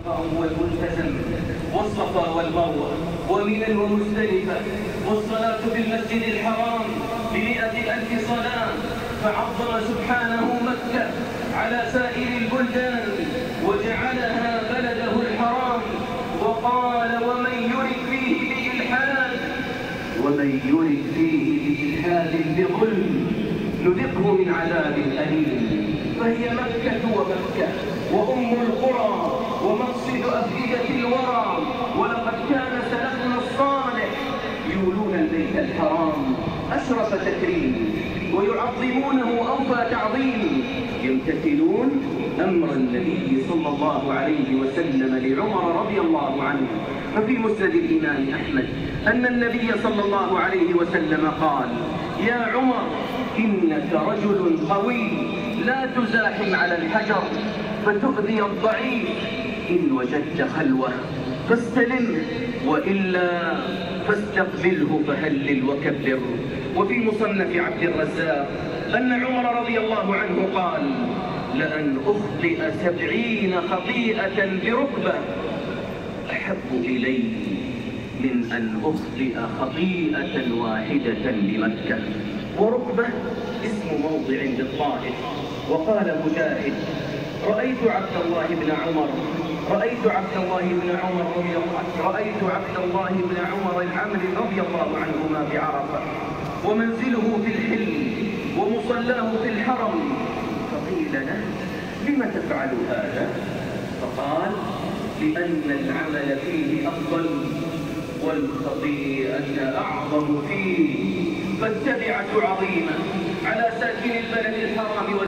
والملتزم والصفا والمروة ومنى ومزدلفة، والصلاة في المسجد الحرام ب100,000 صلاة. فعظم سبحانه مكة على سائر البلدان وجعلها بلده الحرام، وقال: ومن يرد فيه بإلحاد بظلم نذقه من عذاب أليم. فهي مكة ومكة وأم القرى ومقصد أفئدة الورى. ولقد كان سلفنا الصالح يولون البيت الحرام أشرف تكريم ويعظمونه أوفى تعظيم، يمتثلون أمر النبي صلى الله عليه وسلم لعمر رضي الله عنه. ففي مسند الإمام أحمد أن النبي صلى الله عليه وسلم قال: يا عمر إنك رجل قوي لا تزاحم على الحجر فتؤذي الضعيف، إن وجدت خلوة فاستلمه وإلا فاستقبله فهلل وكبر. وفي مصنف عبد الرزاق أن عمر رضي الله عنه قال: لأن أخطئ 70 خطيئة بركبة أحب إلي من أن أخطئ خطيئة واحدة بمكة. وركبة اسم موضع بالطائف. وقال مجاهد: رأيت عبد الله بن عمر العمري رضي الله عنهما بعرفة، ومنزله في الحل ومصلاه في الحرم، فقيل له: لم تفعل هذا؟ فقال: لأن العمل فيه أفضل والخطيئة أعظم فيه، فالتبعة عظيمة على ساكن البلد الحرام.